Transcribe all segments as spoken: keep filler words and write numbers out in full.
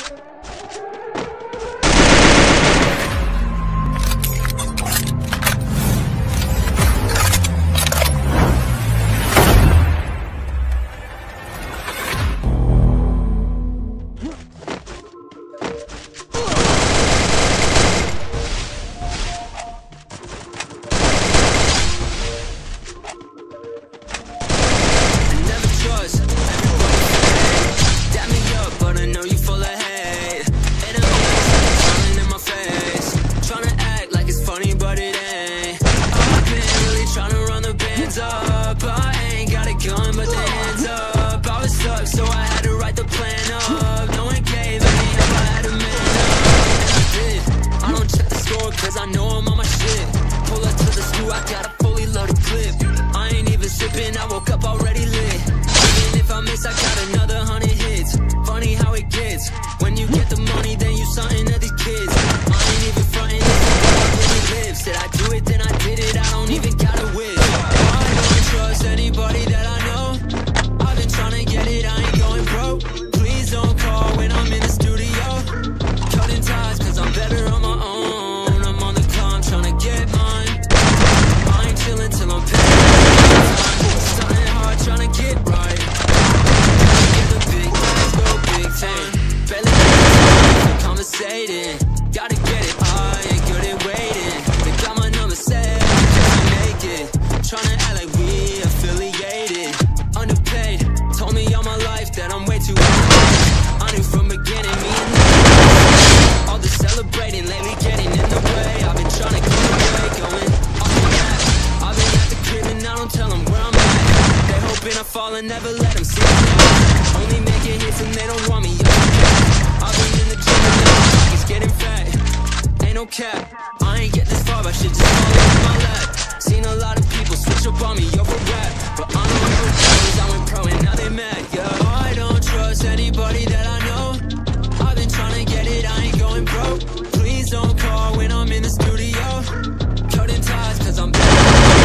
and never let them see me. Only making hits and they don't want me. I've been in the gym and now my pocket's getting fat. Ain't no cap, I ain't get this far, I should just fall into my lap. Seen a lot of people switch up on me over rap, but I'm the one who knows I went pro and now they mad, yeah. I don't trust anybody that I know. I've been trying to get it, I ain't going broke. Please don't call when I'm in the studio. Cutting ties cause I'm back.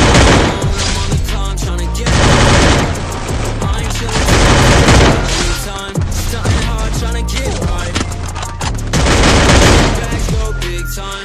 I'm on the climb trying to get it. I ain't chillin' every time. Stuntin' hard trying to get right. Bags go big time.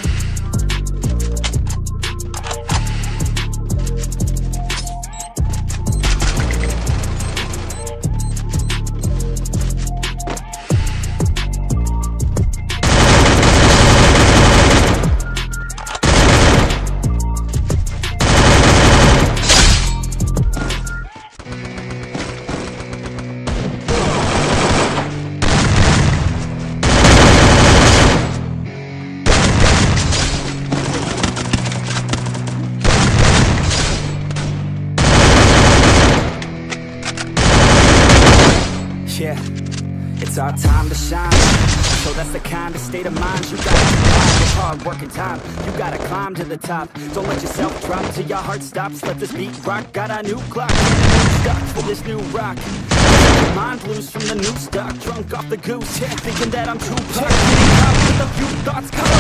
Yeah, it's our time to shine. So that's the kind of state of mind you gotta combine with hard work and time. You gotta climb to the top. Don't let yourself drop till your heart stops. Let this beat rock. Got a new clock and a new stock for this new rock. Your mind blues from the new stock. Drunk off the goose, yeah, thinking that I'm too pop. Getting out with a few thoughts coming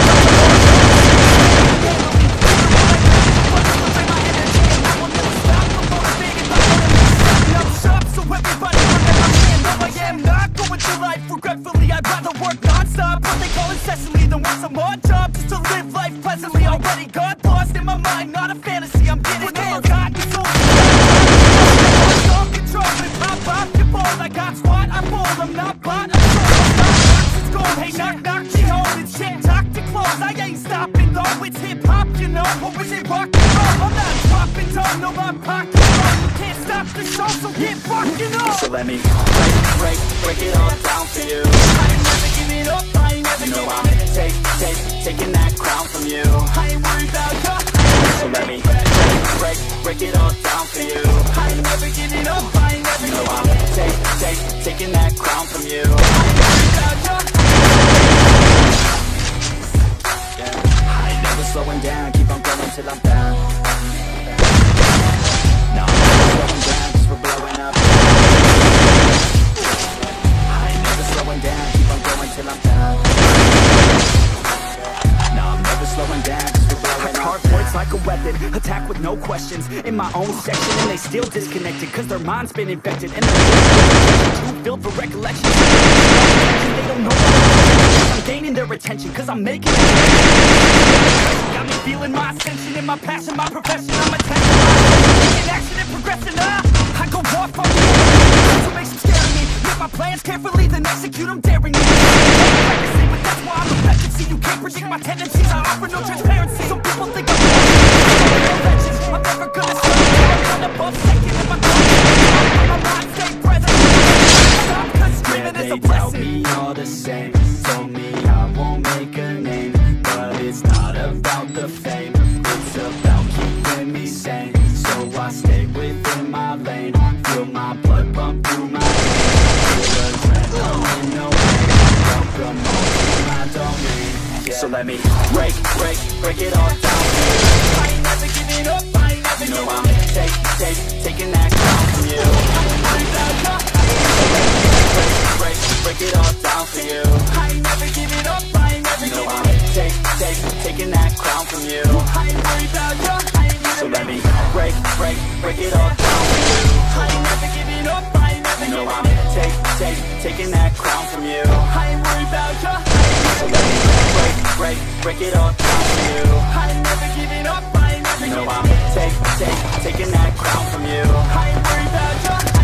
up. So everybody remember me and though I am not going through life regretfully, I'd rather work non-stop. What they call incessantly than want some odd job just to live life pleasantly. Already got lost in my mind, not a fantasy, I'm getting there. Got me so control and pop off your balls. I got squat, I'm bold, I'm not bought, I'm sold, I'm not box, it's gold. Hey, knock, knock, she holding shit, talk to close. I ain't stopping though, it's hip-hop, you know. Or is it rock and roll? I'm not dropping down, no, I'm pocket roll. You can't stop the show, so get fucking up. So let me break, break, break it all down for you. I ain't never giving up, I ain't never You know giving I'm take, take, taking that crown from you. I ain't worried about you. So let me break, break, break it all down for you. I ain't never giving up, I ain't never You know giving I'm up. take, take, taking that crown from you. I ain't worried about you. Yeah. I ain't never slowing down, keep on going till I'm down. No, I'm never slowing down, cause we're blowing up. I ain't never slowing down, keep on going till I'm down. No, I'm never slowing down, cause we're blowing up. Hard words like a weapon, attack with no questions. In my own section, and they still disconnected, cause their mind's been infected, and they're too filled for recollection. They don't know gaining their attention, cause I'm making it. Got me feeling my ascension and my passion, my profession. I'm attention, taking action and progressing. uh, I go off on the enemy, what makes them scared of me. Make my plans carefully, then execute them daring me. Legacy, but that's why I'm effective. See, you can't predict my tendencies, I offer no transparency. Some people think I'm I'm never gonna stop. I'm above second in my I'm a mind state present. Stop, cause dreaming is a blessing. They doubt me all the same, told me I won't make a name, but it's not about the fame, it's about keeping me sane. So I stay within my lane, feel my blood pump through my veins, feel adrenaline, no pain, welcome home to my domain. Yeah. So let me break, break, break it all down. I ain't never giving up, I ain't never giving up. You know I'm take, take, taking that crown from you. So let me break, break, break it all down for you. I ain't never giving up, I ain't never giving up. You know I'm take, take, taking that crown from you. I ain't worried about you, I ain't never. So let me break, break, break it all down for you. I ain't never giving up, I ain't never giving up. You know I'm take, take, taking that crown from you. I ain't worried about you. So let me break, break, break it all down for you. I ain't never giving up, I ain't never. You know I'm take, take, taking that crown from you. I ain't worried about you.